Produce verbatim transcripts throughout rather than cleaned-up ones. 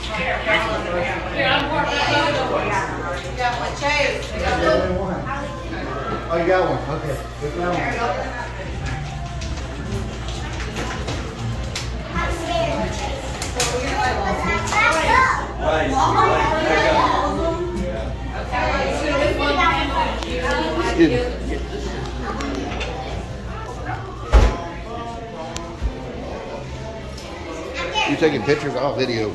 got one, Chase. You got one. Oh, you got one. Okay. Good that one. You taking pictures? I'll video.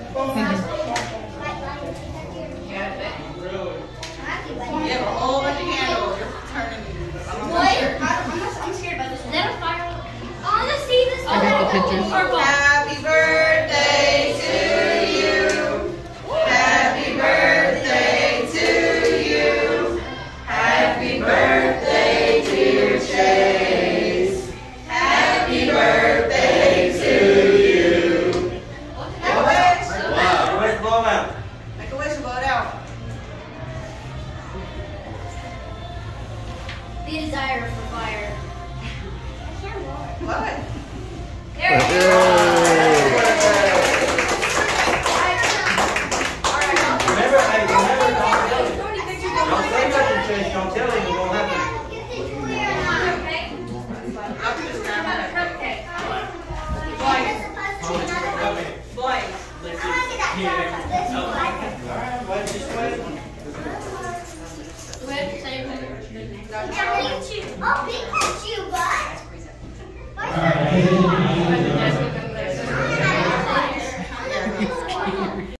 You have a whole bunch of candles. You're turning. Wait, I'm scared about this. Is that a firework? I want to see this. I got the pictures. Happy birthday to you. Happy birthday to you. Happy birthday, dear Chase. Happy birthday to you. Make a wish. Wow, wish blow out. Make a wish and blow it out. The desire for fire. Love it. There we go. Remember, hey, remember, don't say nothing, Chase. Don't tell him it won't happen. Blaze. I'll Pikachu, but. All right.